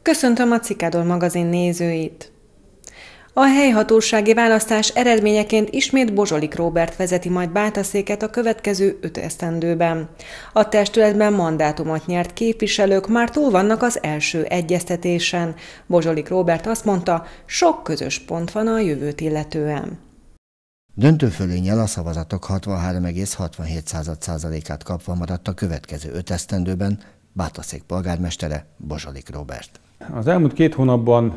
Köszöntöm a Cikádor magazin nézőit! A helyhatósági választás eredményeként ismét Bozsolik Róbert vezeti majd Bátaszéket a következő 5 esztendőben. A testületben mandátumot nyert képviselők már túl vannak az első egyeztetésen. Bozsolik Róbert azt mondta, sok közös pont van a jövőt illetően. Döntőfölénnyel a szavazatok 63,67%-át kapva maradt a következő 5 esztendőben Bátaszék polgármestere Bozsolik Róbert. Az elmúlt 2 hónapban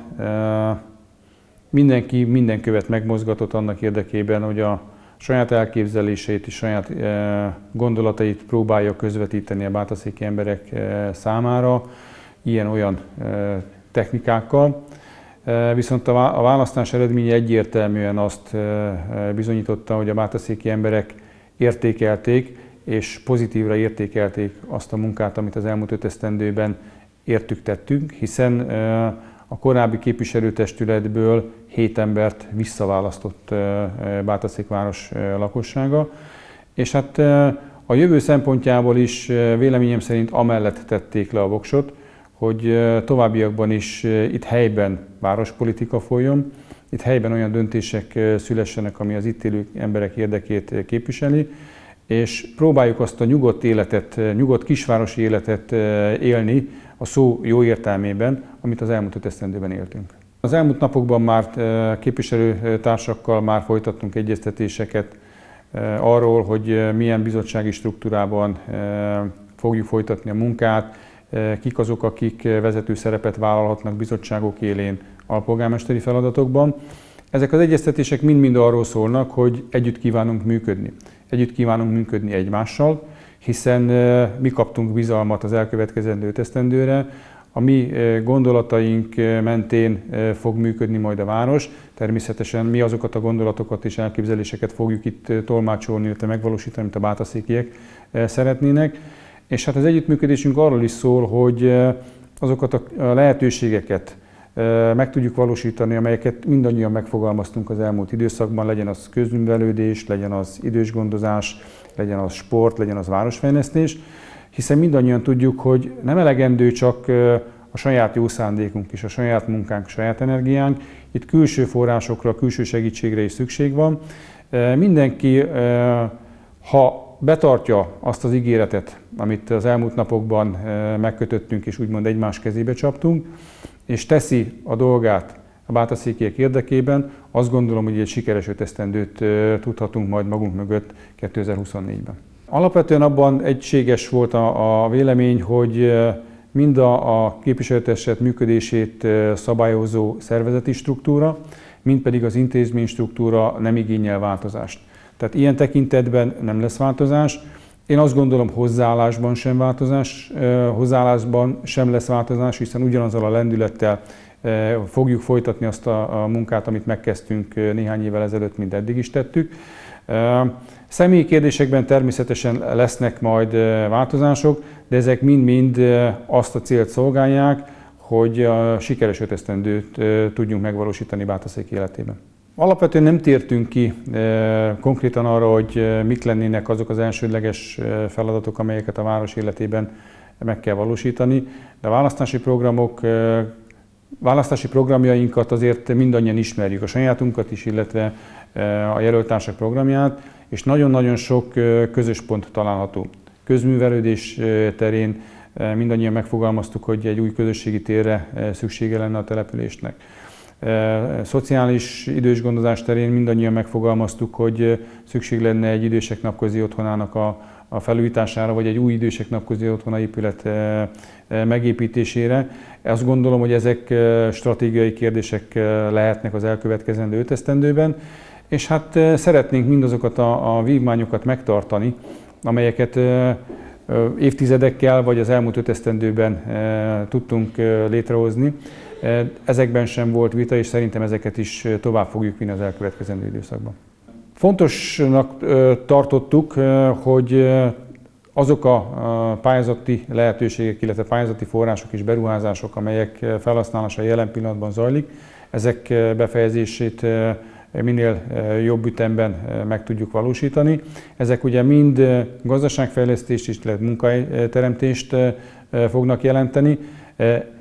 mindenki minden követ megmozgatott annak érdekében, hogy a saját elképzeléseit és saját gondolatait próbálja közvetíteni a bátaszéki emberek számára ilyen-olyan technikákkal. Viszont a választás eredménye egyértelműen azt bizonyította, hogy a bátaszéki emberek értékelték és pozitívra értékelték azt a munkát, amit az elmúlt 5 esztendőben értük tettünk, hiszen a korábbi képviselőtestületből 7 embert visszaválasztott Bátaszék város lakossága, és hát a jövő szempontjából is véleményem szerint amellett tették le a voksot, hogy továbbiakban is itt helyben várospolitika folyjon, itt helyben olyan döntések szülessenek, ami az itt élő emberek érdekét képviseli, és próbáljuk azt a nyugodt életet, nyugodt kisvárosi életet élni a szó jó értelmében, amit az elmúlt 5 esztendőben éltünk. Az elmúlt napokban már képviselőtársakkal már folytattunk egyeztetéseket arról, hogy milyen bizottsági struktúrában fogjuk folytatni a munkát, kik azok, akik vezető szerepet vállalhatnak bizottságok élén alpolgármesteri feladatokban. Ezek az egyeztetések mind-mind arról szólnak, hogy együtt kívánunk működni. Együtt kívánunk működni egymással, hiszen mi kaptunk bizalmat az elkövetkezendő 5 esztendőre, a mi gondolataink mentén fog működni majd a város. Természetesen mi azokat a gondolatokat és elképzeléseket fogjuk itt tolmácsolni, illetve megvalósítani, amit a bátaszékiek szeretnének. És hát az együttműködésünk arról is szól, hogy azokat a lehetőségeket meg tudjuk valósítani, amelyeket mindannyian megfogalmaztunk az elmúlt időszakban, legyen az közművelődés, legyen az idősgondozás, legyen az sport, legyen az városfejlesztés, hiszen mindannyian tudjuk, hogy nem elegendő csak a saját jó szándékunk és a saját munkánk, a saját energiánk, itt külső forrásokra, külső segítségre is szükség van. Mindenki, ha betartja azt az ígéretet, amit az elmúlt napokban megkötöttünk és úgymond egymás kezébe csaptunk, és teszi a dolgát a bátaszékiek érdekében, azt gondolom, hogy egy sikeres 5 esztendőt tudhatunk majd magunk mögött 2024-ben. Alapvetően abban egységes volt a vélemény, hogy mind a képviselőtestület működését szabályozó szervezeti struktúra, mind pedig az intézmény struktúra nem igényel változást. Tehát ilyen tekintetben nem lesz változás. Én azt gondolom, hozzáállásban sem lesz változás, hiszen ugyanazzal a lendülettel fogjuk folytatni azt a munkát, amit megkezdtünk néhány évvel ezelőtt, mint eddig is tettük. Személyi kérdésekben természetesen lesznek majd változások, de ezek mind-mind azt a célt szolgálják, hogy a sikeres 5 esztendőt tudjunk megvalósítani Bátaszék életében. Alapvetően nem tértünk ki konkrétan arra, hogy mik lennének azok az elsődleges feladatok, amelyeket a város életében meg kell valósítani, de a választási programjainkat azért mindannyian ismerjük, a sajátunkat is, illetve a jelöltársak programját, és nagyon-nagyon sok közös pont található. Közművelődés terén mindannyian megfogalmaztuk, hogy egy új közösségi térre szüksége lenne a településnek. Szociális idősgondozás terén mindannyian megfogalmaztuk, hogy szükség lenne egy idősek napközi otthonának a felújítására, vagy egy új idősek napközi otthona épület megépítésére. Azt gondolom, hogy ezek stratégiai kérdések lehetnek az elkövetkezendő 5 esztendőben, és hát szeretnénk mindazokat a vívmányokat megtartani, amelyeket évtizedekkel vagy az elmúlt 5 esztendőben tudtunk létrehozni. Ezekben sem volt vita, és szerintem ezeket is tovább fogjuk vinni az elkövetkezendő időszakban. Fontosnak tartottuk, hogy azok a pályázati lehetőségek, illetve pályázati források és beruházások, amelyek felhasználása jelen pillanatban zajlik, ezek befejezését minél jobb ütemben meg tudjuk valósítani. Ezek ugye mind gazdaságfejlesztést, illetve munkahelyteremtést fognak jelenteni.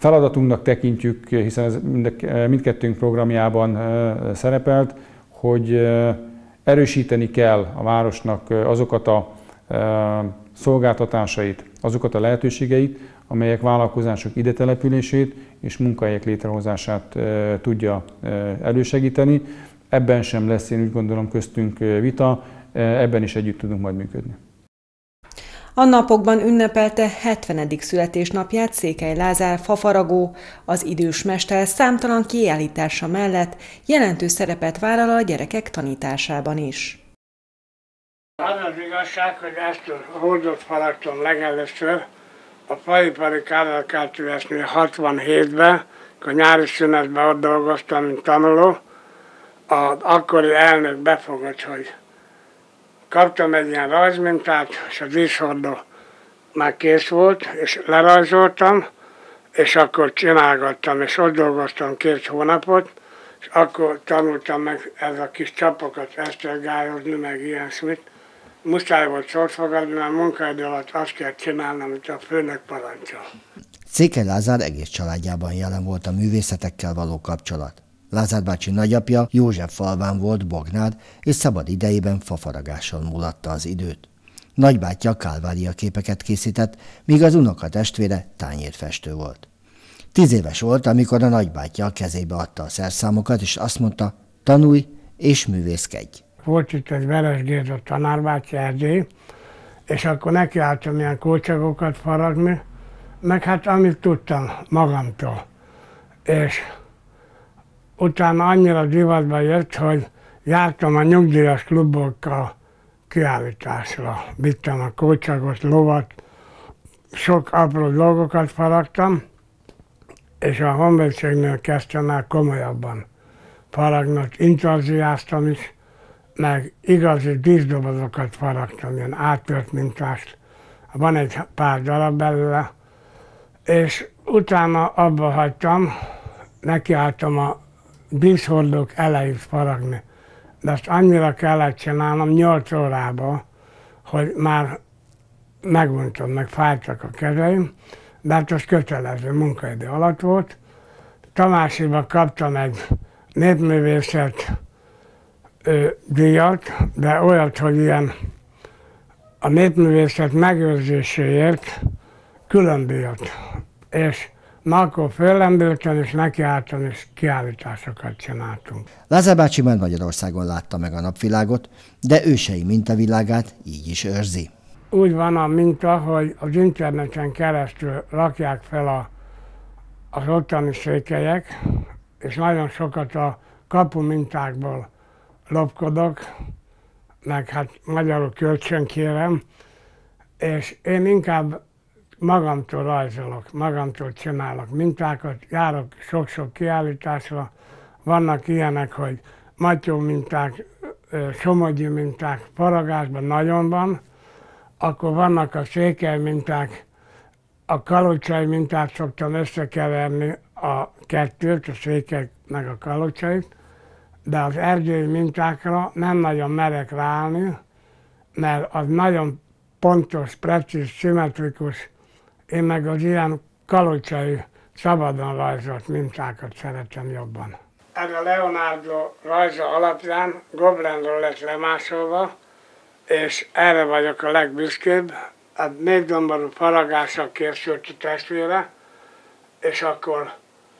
Feladatunknak tekintjük, hiszen ez mindkettőnk programjában szerepelt, hogy erősíteni kell a városnak azokat a szolgáltatásait, azokat a lehetőségeit, amelyek vállalkozások ide települését és munkahelyek létrehozását tudja elősegíteni. Ebben sem lesz, én úgy gondolom, köztünk vita, ebben is együtt tudunk majd működni. A napokban ünnepelte 70. születésnapját Székely Lázár fafaragó, az idős mester számtalan kiállítása mellett jelentős szerepet vállal a gyerekek tanításában is. Az az igazság, hogy ezt a hordót faragtam legelőször a faipari kávalkádtűvesnél 67-ben, akkor nyári szünetben ott dolgoztam, mint tanuló. Az akkori elnök befogott, hogy kaptam egy ilyen rajzmintát, és a díszhordó már kész volt, és lerajzoltam, és akkor csinálgattam, és ott dolgoztam 2 hónapot, és akkor tanultam meg ez a kis csapokat esztergályozni, meg ilyesmit. Muszáj volt sort fogadni, mert munkaidő alatt azt kell csinálni, amit a főnök parancsol. Székely Lázár egész családjában jelen volt a művészetekkel való kapcsolat. Lázár bácsi nagyapja Józseffalván volt bognád, és szabad idejében fafaragáson mulatta az időt. Nagybátyja kálvária képeket készített, míg az unokatestvére tányérfestő volt. 10 éves volt, amikor a nagybátyja a kezébe adta a szerszámokat, és azt mondta, tanulj és művészkedj. Volt itt egy Veres Géza tanárbácsi Erdély, és akkor nekiálltam ilyen kócsagokat faragni, meg hát amit tudtam magamtól. És utána annyira divatba jött, hogy jártam a nyugdíjas klubokkal kiállításra. Vittem a kócsagot, lovat, sok apró dolgokat faragtam, és a honvédségnél kezdtem el komolyabban faragni, intarziáztam is, meg igazi díszdobozokat faragtam, ilyen áttört mintást. Van egy pár darab belőle, és utána abba hagytam, nekiálltam a díszhordók elejét faragni. De azt annyira kellett csinálnom 8 órába, hogy már meguntam, meg fájtak a kezeim, de hát az kötelező munkaidő alatt volt. Tamásiba kaptam egy népművészet díjat, de olyat, hogy ilyen a népművészet megőrzéséért külön díjat. És na akkor föllendültem, és nekiálltam, és kiállításokat csináltunk. Lázár bácsi már Magyarországon látta meg a napvilágot, de ősei mintavilágát így is őrzi. Úgy van a minta, hogy az interneten keresztül rakják fel az ottani székelyek, és nagyon sokat a kapu mintákból lopkodok, meg hát magyarul kölcsönkérem, és én inkább magamtól rajzolok, magamtól csinálok mintákat, járok sok-sok kiállításra, vannak ilyenek, hogy matyó minták, somogyi minták, faragásban nagyon van, akkor vannak a székely minták, a kalocsai mintát szoktam összekeverni a kettőt, a székely meg a kalocsait, de az erdélyi mintákra nem nagyon merek ráállni, mert az nagyon pontos, precíz, szimmetrikus, én meg az ilyen kalocsai, szabadon rajzolt mintákat szeretem jobban. Ez a Leonardo rajza alapján Goblinról lett lemásolva, és erre vagyok a legbüszkébb. A 4 domború faragásra készült a testvére, és akkor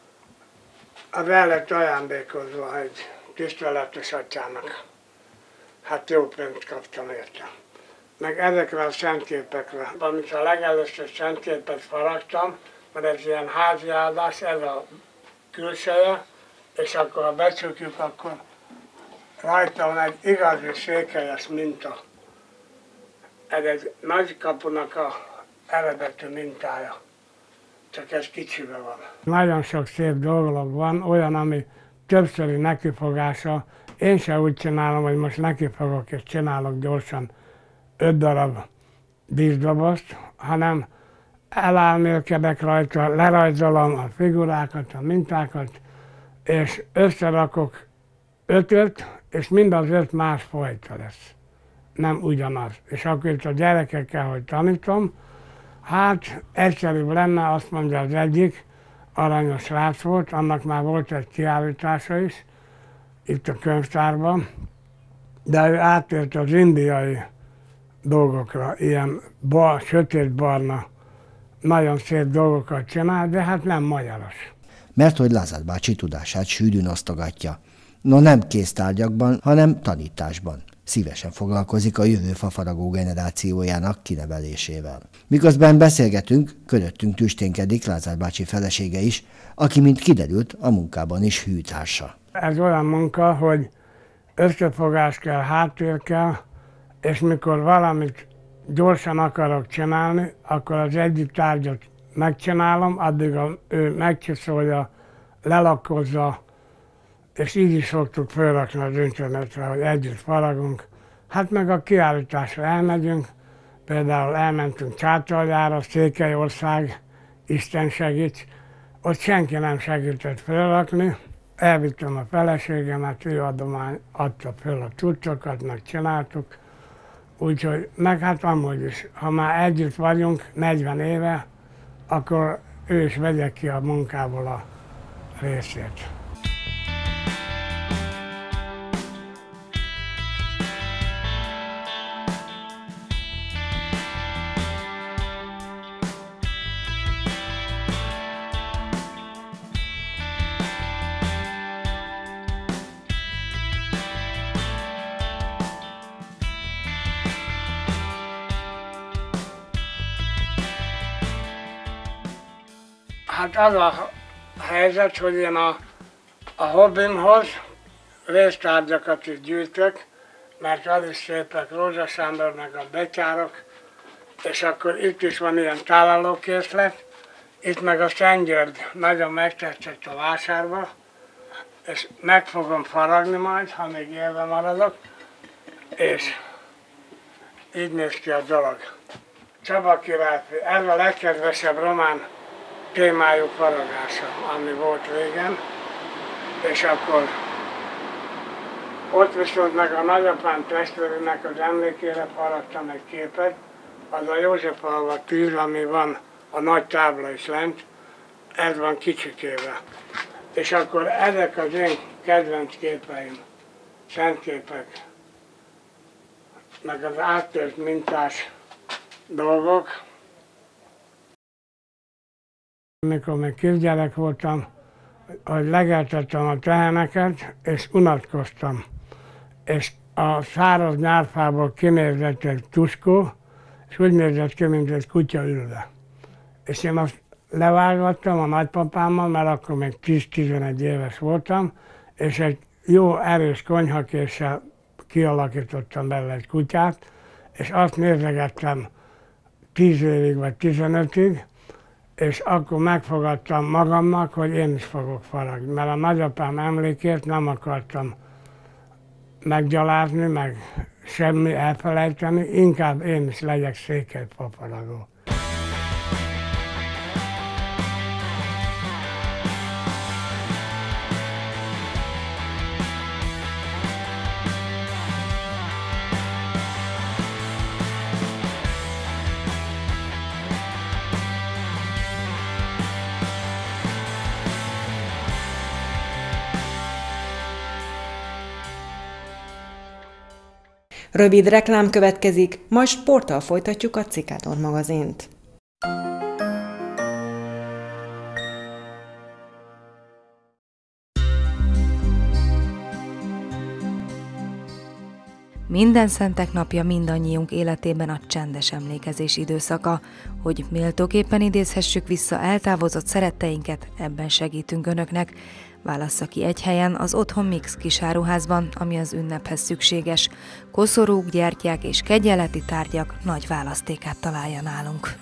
az el lett ajándékozva egy tiszteletes atyának. Hát jó pénzt kaptam érte. Meg ezekre a szentképekre, amit a legelőször szentképet faragtam, mert ez ilyen házi áldás, ez a külseje, és akkor ha becsukjuk, akkor rajta van egy igazi székelyes minta. Ez egy nagy kapunak a eredeti mintája, csak ez kicsibe van. Nagyon sok szép dolog van, olyan, ami többszöri nekifogása. Én se úgy csinálom, hogy most nekifogok és csinálok gyorsan 5 darab díszdobozt, hanem elálmélkedek rajta, lerajzolom a figurákat, a mintákat, és összerakok 5-öt, és mind az 5 más fajta lesz. Nem ugyanaz. És akkor itt a gyerekekkel, hogy tanítom, hát egyszerűbb lenne, azt mondja az egyik, aranyos srác volt, annak már volt egy kiállítása is, itt a könyvtárban, de ő átért az indiai dolgokra, ilyen sötét-barna, nagyon szép dolgokat csinál, de hát nem magyaros. Mert hogy Lázár bácsi tudását sűrűn osztogatja. No nem kéztárgyakban, hanem tanításban. Szívesen foglalkozik a jövő fafaragó generációjának kinevelésével. Miközben beszélgetünk, köröttünk tüsténkedik Lázár bácsi felesége is, aki, mint kiderült, a munkában is hűtársa. Ez olyan munka, hogy összefogás kell, háttér kell, és mikor valamit gyorsan akarok csinálni, akkor az egyik tárgyat megcsinálom, addig ő megcsiszolja, lelakkozza, és így is szoktuk felrakni az internetre, hogy együtt faragunk. Hát meg a kiállításra elmegyünk, például elmentünk Csátaljára, Székelyország, Isten segíts, ott senki nem segített felrakni. Elvittem a feleségemet, ő adta fel a cuccokat, megcsináltuk. Úgyhogy, meg hát amúgy is, ha már együtt vagyunk 40 éve, akkor ő is vegye ki a munkából a részét. Hát az a helyzet, hogy én a hobbimhoz résztárgyakat is gyűjtök, mert az is szépek, Rózsa Sándor meg a betyárok, és akkor itt is van ilyen tálalókészlet, itt meg a Szent György nagyon megtetszett a vásárba, és meg fogom faragni majd, ha még élve maradok, és így néz ki a dolog. Csaba királyfi, ez a legkedvesebb román témájú faragása, ami volt régen, és akkor ott viszont meg a nagyapám testvérének az emlékére faragtam egy képet, az a Józsefalva 10, ami van, a nagy tábla is lent, ez van kicsikével. És akkor ezek az én kedvenc képeim, szentképek, meg az áttört mintás dolgok. Amikor még kisgyerek voltam, hogy legeltettem a teheneket, és unatkoztam. És a száraz nyárfából kinézett egy tuskó, és úgy nézett ki, mint egy kutya ülve. És én azt levágattam a nagypapámmal, mert akkor még 10-11 éves voltam, és egy jó erős konyhakéssel kialakítottam belőle egy kutyát, és azt nézegettem 10 évig vagy 15-ig, és akkor megfogadtam magamnak, hogy én is fogok faragni, mert a nagyapám emlékét nem akartam meggyalázni, meg semmi elfelejteni, inkább én is legyek székely fafaragó. Rövid reklám következik, majd sporttal folytatjuk a Cikádor magazint. Minden szentek napja mindannyiunk életében a csendes emlékezés időszaka. Hogy méltóképpen idézhessük vissza eltávozott szeretteinket, ebben segítünk Önöknek. Válassza ki egy helyen az Otthon Mix kisáruházban, ami az ünnephez szükséges. Koszorúk, gyertyák és kegyeleti tárgyak nagy választékát találja nálunk.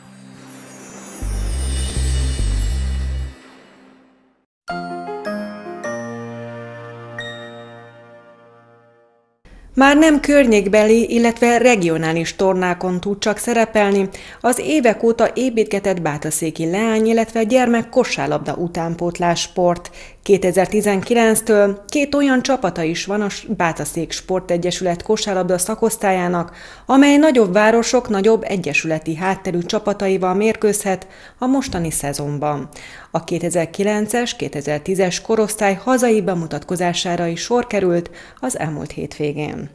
Már nem környékbeli, illetve regionális tornákon tud csak szerepelni az évek óta építgetett bátaszéki leány, illetve gyermek kosárlabda utánpótlás sport, 2019-től 2 olyan csapata is van a Bátaszék Sportegyesület kosárlabda szakosztályának, amely nagyobb városok nagyobb egyesületi hátterű csapataival mérkőzhet a mostani szezonban. A 2009-es, 2010-es korosztály hazai bemutatkozására is sor került az elmúlt hétvégén.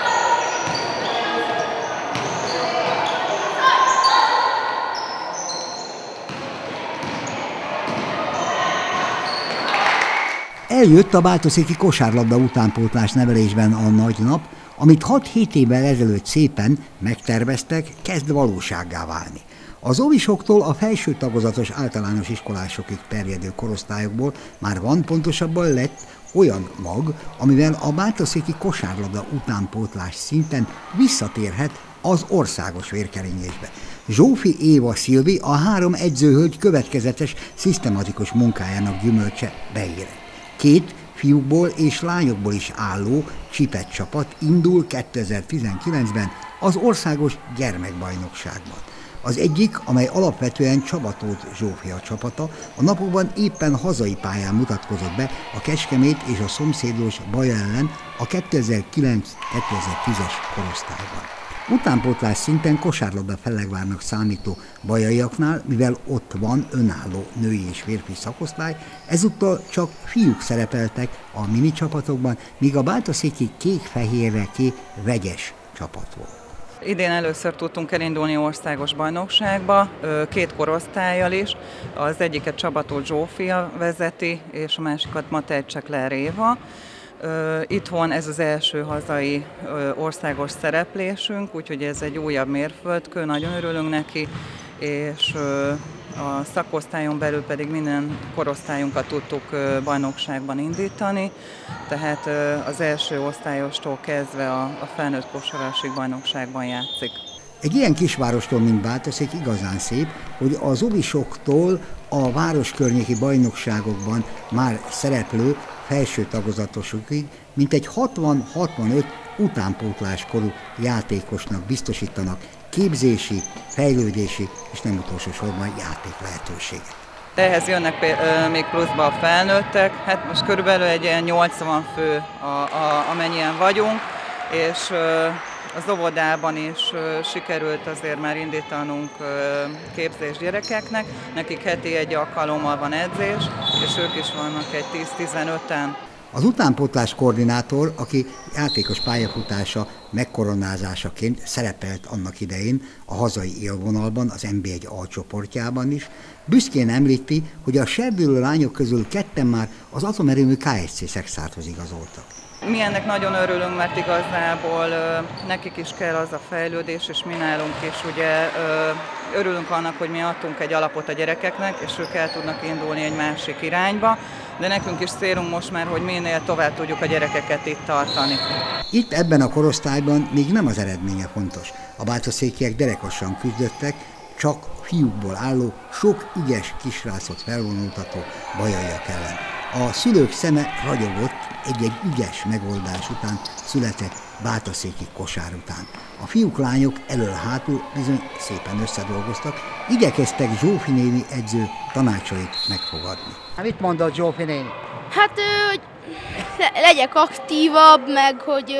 Eljött a bátaszéki kosárlabda utánpótlás nevelésben a nagy nap, amit 6-7 évvel ezelőtt szépen megterveztek, kezd valósággá válni. Az óvisoktól a felső tagozatos általános iskolásokig terjedő korosztályokból már van, pontosabban lett olyan mag, amivel a bátaszéki kosárlabda utánpótlás szinten visszatérhet az országos vérkeringésbe. Zsófi Éva Szilvi, a 3 edzőhölgy következetes, szisztematikus munkájának gyümölcse beérett. 2 fiúkból és lányokból is álló csipet csapat indul 2019-ben az országos gyermekbajnokságban. Az egyik, amely alapvetően Csabatóth Zsófia csapata, a napokban éppen hazai pályán mutatkozott be a Kecskemét és a szomszédos Baja ellen a 2009-2010-es korosztályban. Utánpótlás szinten kosárlabda Fellegvárnak számító bajaiaknál, mivel ott van önálló női és férfi szakosztály, ezúttal csak fiúk szerepeltek a mini csapatokban, míg a bátaszéki kék-fehérre-kék vegyes csapat volt. Idén először tudtunk elindulni országos bajnokságba, 2 korosztállyal is. Az egyiket Csabatóth Zsófia vezeti, és a másikat Matej Csekler Éva. Itthon ez az első hazai országos szereplésünk, úgyhogy ez egy újabb mérföldkő, nagyon örülünk neki, és a szakosztályon belül pedig minden korosztályunkat tudtuk bajnokságban indítani, tehát az első osztályostól kezdve a felnőtt kosarasig bajnokságban játszik. Egy ilyen kisvárostól, mint Bátaszék, igazán szép, hogy az óvisoktól a városkörnyéki bajnokságokban már szereplő felső tagozatosokig mintegy 60-65 utánpótláskorú játékosnak biztosítanak képzési, fejlődési és nem utolsó sorban játék lehetőséget. Ehhez jönnek még pluszba a felnőttek, hát most körülbelül egy ilyen 80 fő, amennyien vagyunk, és az óvodában is sikerült azért már indítanunk képzést gyerekeknek, nekik heti 1 alkalommal van edzés, és ők is vannak egy 10-15-en. Az utánpótlás koordinátor, aki játékos pályafutása megkoronázásaként szerepelt annak idején a hazai élvonalban, az NB1 A csoportjában is, büszkén említi, hogy a serdülő lányok közül 2 már az atomerőmű KSC Szexárthoz igazoltak. Mi ennek nagyon örülünk, mert igazából nekik is kell az a fejlődés, és mi nálunk is ugye örülünk annak, hogy mi adtunk egy alapot a gyerekeknek, és ők el tudnak indulni egy másik irányba, de nekünk is célunk most már, hogy minél tovább tudjuk a gyerekeket itt tartani. Itt ebben a korosztályban még nem az eredménye fontos. A bátaszékiek derekosan küzdöttek, csak fiúkból álló, sok ügyes kisrácot felvonultató bajaiak ellen. A szülők szeme ragyogott egy-egy ügyes megoldás után született bátaszéki kosár után. A fiúk-lányok elől-hátul bizony szépen összedolgoztak, igyekeztek Zsófi néni edző tanácsait megfogadni. Mit mondott Zsófi néni? Hát, hogy legyek aktívabb, meg hogy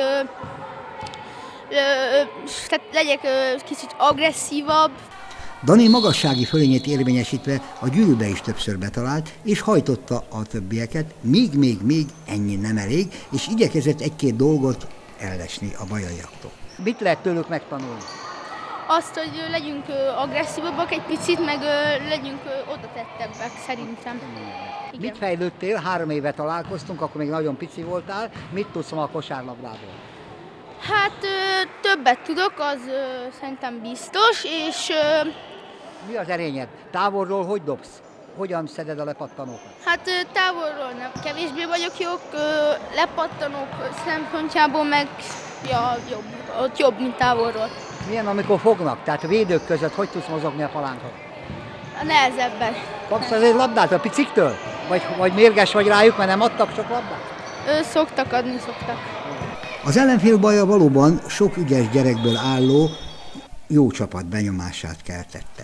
legyek kicsit agresszívabb. Dani magassági fölényét érvényesítve a gyűrűbe is többször betalált, és hajtotta a többieket, még ennyi nem elég, és igyekezett 1-2 dolgot ellesni a bajaiaktól. Mit lehet tőlük megtanulni? Azt, hogy legyünk agresszívabbak egy picit, meg legyünk odatettebbek szerintem. Igen. Mit fejlődtél? 3 éve találkoztunk, akkor még nagyon pici voltál. Mit tudsz ma a kosárlabdából? Hát többet tudok, az szerintem biztos, és... Mi az erényed? Távolról hogy dobsz? Hogyan szeded a lepattanókat? Hát távolról nem kevésbé vagyok jók, lepattanók szempontjából meg jobb, mint távolról. Milyen, amikor fognak? Tehát a védők között hogy tudsz mozogni a palánkon? Nehezebben. Kapsz azért labdát a piciktől? Vagy mérges vagy rájuk, mert nem adtak sok labdát? Szoktak adni. Az ellenfél baja valóban sok ügyes gyerekből álló jó csapat benyomását keltette.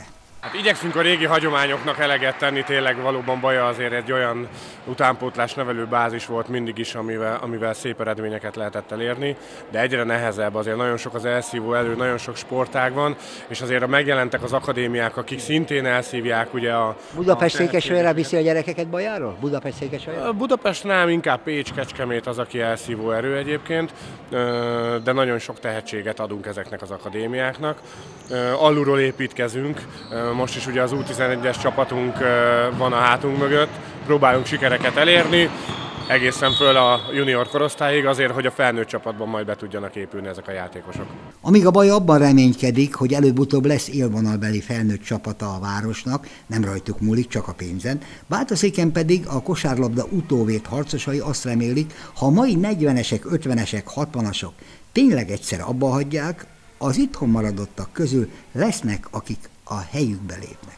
Hát igyekszünk a régi hagyományoknak eleget tenni, tényleg valóban Baja azért egy olyan utánpótlás nevelő bázis volt mindig is, amivel szép eredményeket lehetett elérni, de egyre nehezebb, azért nagyon sok az elszívó elő, nagyon sok sportág van, és azért megjelentek az akadémiák, akik szintén elszívják ugye a... Budapest Székesfehérre viszi a gyerekeket Bajáról? Budapest Székesfehérre? Budapest nem, inkább Pécs, Kecskemét az, aki elszívó erő egyébként, de nagyon sok tehetséget adunk ezeknek az akadémiáknak. Alulról építkezünk, most is ugye az U11-es csapatunk van a hátunk mögött, próbálunk sikereket elérni, egészen föl a junior korosztályig azért, hogy a felnőtt csapatban majd be tudjanak épülni ezek a játékosok. Amíg a Baja abban reménykedik, hogy előbb-utóbb lesz élvonalbeli felnőtt csapata a városnak, nem rajtuk múlik, csak a pénzen, Bátaszéken pedig a kosárlabda utóvét harcosai azt remélik, ha a mai 40-esek, 50-esek, 60-asok tényleg egyszer abba hagyják, az itthon maradottak közül lesznek, akik a helyükbe lépnek.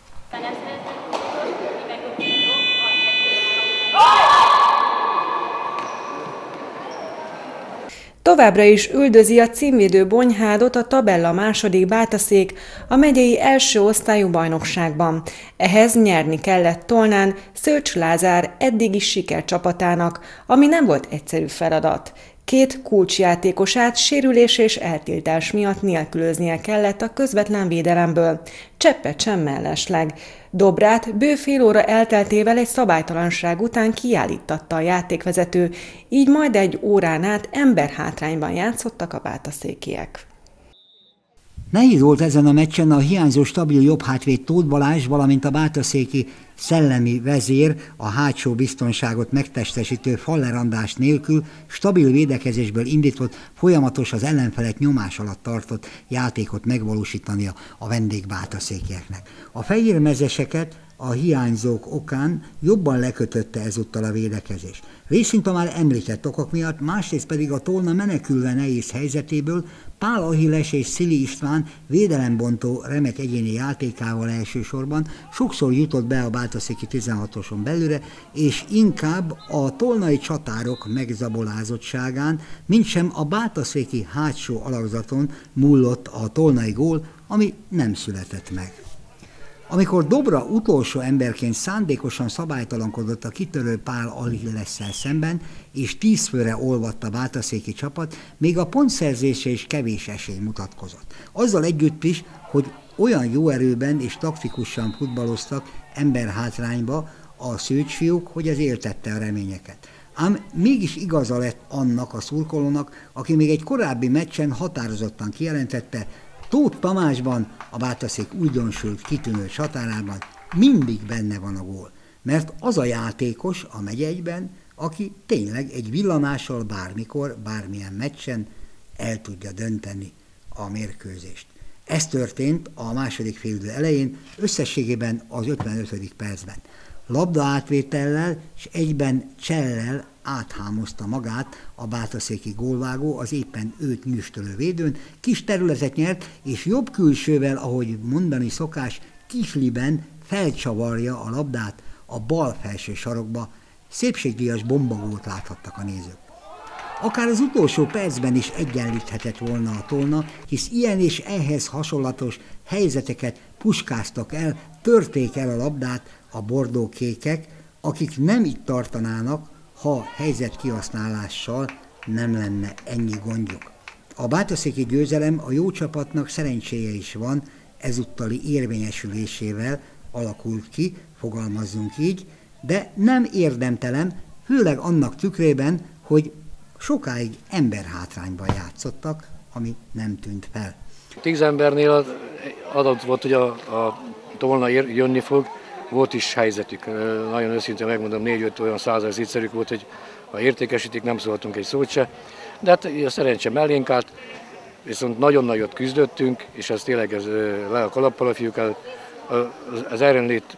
Továbbra is üldözi a címvédő Bonyhádot a tabella második Bátaszék a megyei első osztályú bajnokságban. Ehhez nyerni kellett Tolnán Szölcs Lázár eddigi sikercsapatának, ami nem volt egyszerű feladat. 2 kulcsjátékosát sérülés és eltiltás miatt nélkülöznie kellett a közvetlen védelemből. Cseppet sem mellesleg. Dobrát bő fél óra elteltével egy szabálytalanság után kiállítatta a játékvezető, így majd egy órán át emberhátrányban játszottak a bátaszékiek. Nehéz volt ezen a meccsen a hiányzó stabil jobbhátvéd Tóth Balázs, valamint a bátaszéki szellemi vezér, a hátsó biztonságot megtestesítő Faller András nélkül stabil védekezésből indított, folyamatos az ellenfelek nyomás alatt tartott játékot megvalósítania a vendégbátaszékieknek. A fehérmezeseket a hiányzók okán jobban lekötötte ezúttal a védekezés. Részint a már említett okok miatt, másrészt pedig a Tolna menekülve nehéz helyzetéből Pál Ahilles és Szili István védelembontó remek egyéni játékával elsősorban sokszor jutott be a bátaszéki 16-oson belőle, és inkább a tolnai csatárok megzabolázottságán, mintsem a bátaszéki hátsó alakzaton múlott a tolnai gól, ami nem született meg. Amikor Dobra utolsó emberként szándékosan szabálytalankodott a kitörő Pál Ahillessel szemben, és 10 főre olvadt a bátaszéki csapat, még a pontszerzésre is kevés esély mutatkozott. Azzal együtt is, hogy olyan jó erőben és taktikusan futballoztak emberhátrányba a szőcsfiúk, hogy ez éltette a reményeket. Ám mégis igaza lett annak a szurkolónak, aki még egy korábbi meccsen határozottan kijelentette, Tóth Tamásban, a bátaszék újdonsült kitűnő csatárában mindig benne van a gól, mert az a játékos a megyeiben, aki tényleg egy villanással bármikor, bármilyen meccsen el tudja dönteni a mérkőzést. Ez történt a második félidő elején, összességében az 55. percben. Labda átvétellel és egyben csellel áthámozta magát a bátaszéki gólvágó az éppen őt nyüstölő védőn, kis területet nyert, és jobb külsővel, ahogy mondani szokás, kisliben felcsavarja a labdát a bal felső sarokba, szépségdíjas bombagót láthattak a nézők. Akár az utolsó percben is egyenlíthetett volna a Tolna, hisz ilyen és ehhez hasonlatos helyzeteket puskáztak el, törték el a labdát a bordókékek, akik nem itt tartanának, ha helyzet kihasználással nem lenne ennyi gondjuk. A bátaszéki győzelem a jó csapatnak szerencséje is van, ezúttali érvényesülésével alakult ki, fogalmazzunk így, de nem érdemtelen, főleg annak tükrében, hogy sokáig emberhátrányban játszottak, ami nem tűnt fel. 10 embernél adott volt, hogy a Tolna jönni fog, volt is helyzetük. Nagyon őszintén megmondom, 4-5 olyan százalék egyszerűk volt, hogy ha értékesítik, nem szóltunk egy szót se. De hát a szerencse mellénk állt, viszont nagyon nagyot küzdöttünk, és ez tényleg le a kalappal a fiúk előtt. Az erőnlét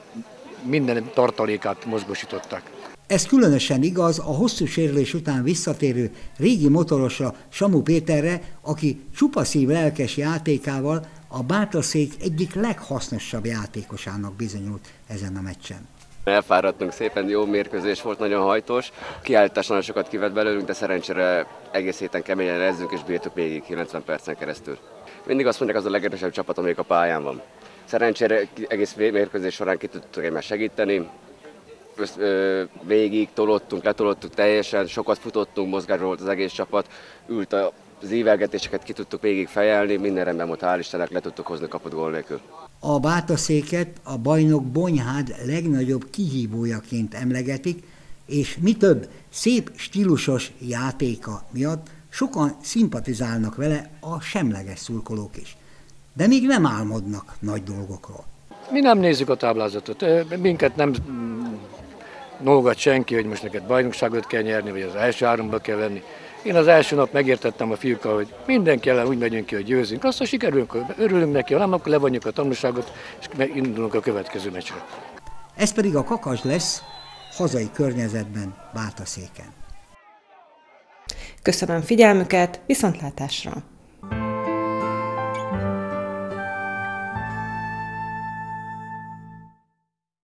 minden tartalékát mozgósították. Ez különösen igaz a hosszú sérülés után visszatérő régi motorosra, Samu Péterre, aki csupaszív lelkes játékával a bátaszék egyik leghasznosabb játékosának bizonyult ezen a meccsen. Elfáradtunk szépen, jó mérkőzés volt, nagyon hajtós. Kiállítás nagyon sokat kivett belőlünk, de szerencsére egész héten keményen rezzünk és bírtuk végig 90 percen keresztül. Mindig azt mondják, az a legerősebb csapat, amelyik a pályán van. Szerencsére egész mérkőzés során ki tudtuk egymást segíteni. Végig tolottunk, letolottuk teljesen, sokat futottunk, mozgásban volt az egész csapat, ült az ívelgetéseket ki tudtuk végig fejelni, minden rendben volt, hál' Istennek, le tudtuk hozni kaput gól nélkül. A Bátaszéket a bajnok Bonyhád legnagyobb kihívójaként emlegetik, és mi több, szép stílusos játéka miatt sokan szimpatizálnak vele, a semleges szurkolók is. De még nem álmodnak nagy dolgokról. Mi nem nézzük a táblázatot, minket nem nógat senki, hogy most neked bajnokságot kell nyerni, vagy az első háromba kell venni. Én az első nap megértettem a fiúkkal, hogy mindenki ellen úgy megyünk ki, hogy győzünk. Azt, ha sikerülünk, örülünk neki, ha nem, akkor levonjuk a tanulságot, és indulunk a következő meccsre. Ez pedig a Kakas lesz hazai környezetben, Bátaszéken. Köszönöm figyelmüket, viszontlátásra!